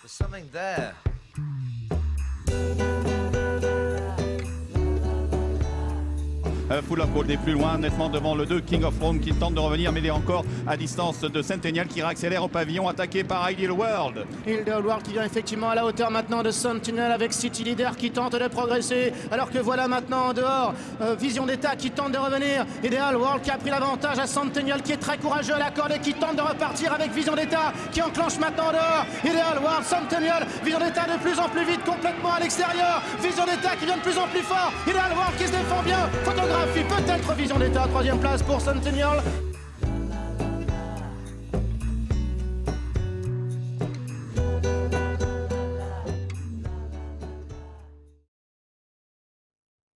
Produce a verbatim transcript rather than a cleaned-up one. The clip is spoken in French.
There's something there. Euh, Full of Gold est plus loin, nettement devant le deux, King of Rome, qui tente de revenir, mais il est encore à distance de Centennial, qui réaccélère au pavillon, attaqué par Ideal World. Ideal World qui vient effectivement à la hauteur maintenant de Sentinel, avec City Leader qui tente de progresser, alors que voilà maintenant en dehors euh, Vision d'État qui tente de revenir. Ideal World qui a pris l'avantage à Sentinel, qui est très courageux à la corde et qui tente de repartir avec Vision d'État qui enclenche maintenant en dehors. Ideal World, Sentinel, Vision d'État de plus en plus vite, complètement à l'extérieur. Vision d'État qui vient de plus en plus fort. Ideal World qui se défend bien. Photographie, peut-être Vision d'État, troisième place pour Sentinel.